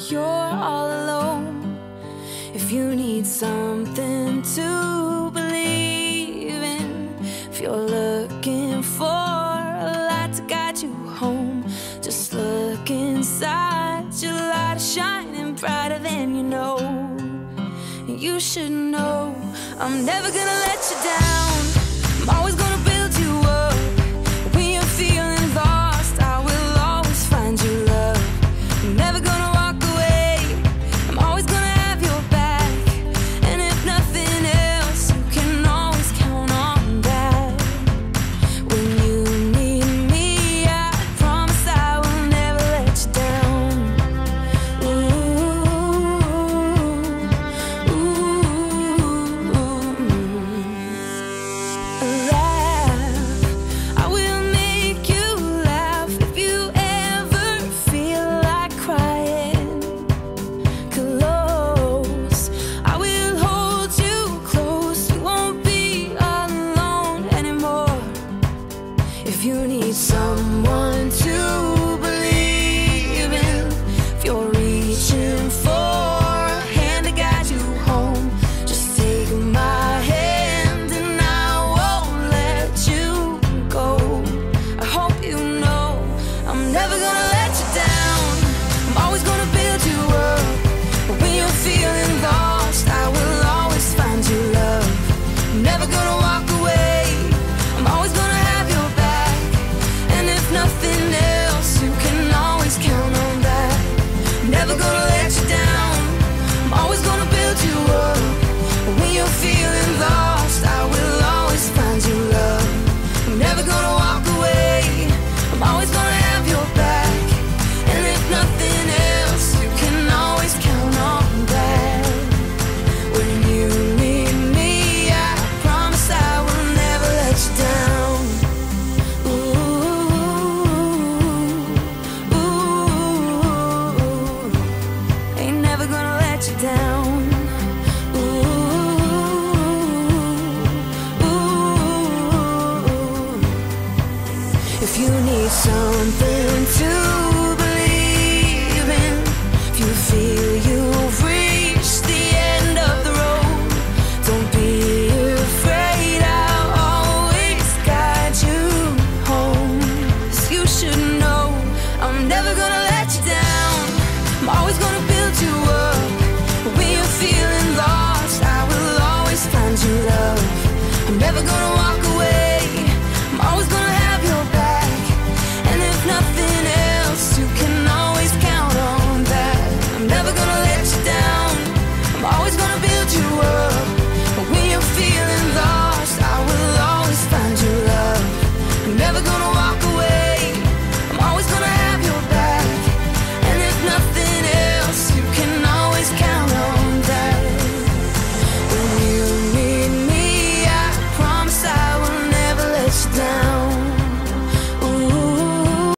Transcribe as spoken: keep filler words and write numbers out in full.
you're all alone, if you need something to believe in, if you're looking for a light to guide you home, just look inside. Your light is shining brighter than you know. And you should know I'm never gonna let you down. I'm always gonna build you up. When you're feeling lost, I will always find you love. I'm never gonna walk away. I'm always gonna have your back. And if nothing else, you can always count on that. When you need me, I promise I will never let you down. Ooh, ooh, laugh. I will make you laugh if you ever feel like crying. Close, I will hold you close. You won't be alone anymore. If you need someone to believe in, if you're reaching for a hand to guide you home, just take my hand and I won't let you go. I hope you know I'm never gonna let you down. I'm always gonna build you up. But when you're feeling lost, I will always find you love. I'm never gonna walk away. I'm always gonna have your back. And if nothing else, you can always count on that. I'm never gonna let you down. I'm always gonna build you up. But when you're feeling lost, I will always find you love. I'm never gonna walk away. I'm always gonna have your back. And if nothing else, you can always count on that. When you need me, I promise I will never let you down. Ooh, ooh, ain't never gonna let you down. Ooh, ooh, if you need something to believe in, if you feel you've reached the end of the road, don't be afraid, I'll always guide you home. 'Cause you should know I'm never gonna let you down. I'm always gonna be